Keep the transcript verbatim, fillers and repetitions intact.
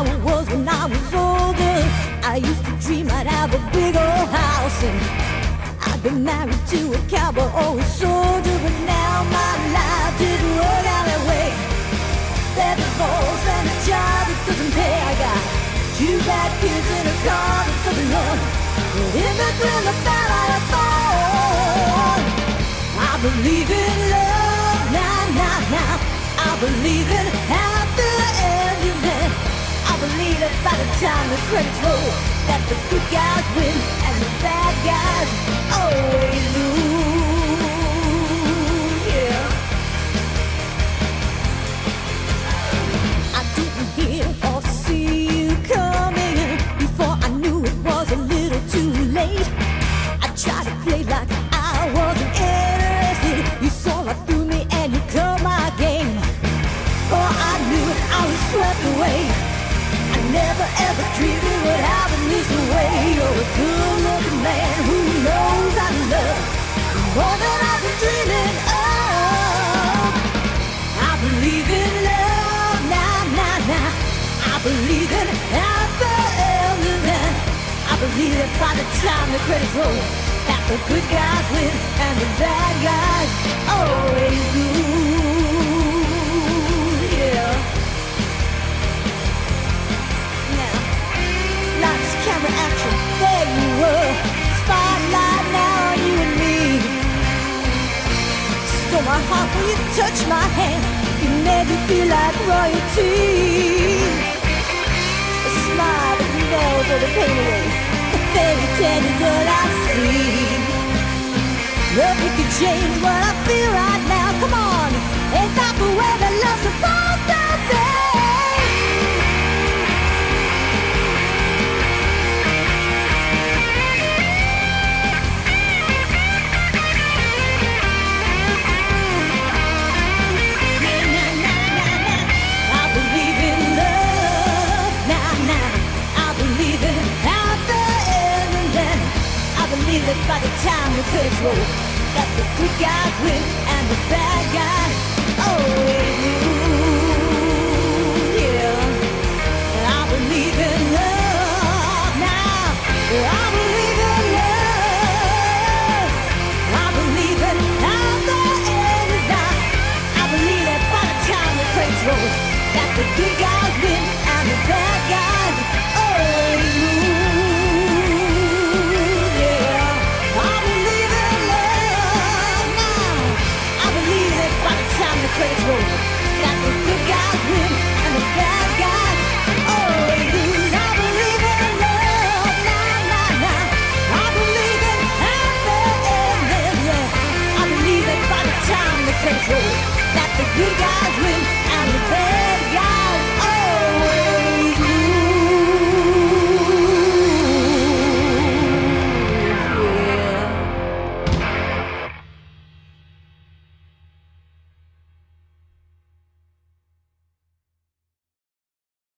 how it was when I was older. I used to dream I'd have a big old house, and I'd be married to a cowboy or a soldier. But now my life didn't work out that way. There's divorce and a job that doesn't pay. I got two bad kids in a car that doesn't run. But in between the bad I have thought, I believe in love now, now, now. I believe in happy endings, and I believe that by the time the credits roll, that the good guys win and the bad guys always lose. Yeah. I didn't hear or see you coming. Before I knew it was a little too late. I tried to play like I wasn't interested. You saw right through me and you called my game. Oh, I knew I was swept away. I never ever dreamed it would happen this way. You're a good-looking man who knows I love more than I've been dreaming of. I believe in love now, now, now. I believe in happy endings, and I believe that by the time the credits roll, that the good guys win and the bad guys always lose. Yeah. Now, lights, camera, action, there you were. Spotlight now on you and me. Stole my heart when you touched my hand. You made me feel like royalty. A smile that knows all the pain away. A fairy tale is all I see. Love, you can change what I feel right now. Come on, ain't that the way that love's supposed to be? I believe in love, now, now. I believe in happy endings, and I believe that by the time the credits roll, that the good guys win and the bad guys always lose. Yeah. And I believe in love now. I believe in love. I believe in happy endings now. I believe that by the time the credits roll, that the good guys win and the bad guys always lose. Yeah. I believe in love now. I believe that by the time the credits roll, that the good guys win and the bad guys always lose. I believe in love now, now, now. I believe in happy endings. Yeah. I believe that by the time the credits roll, that the good guys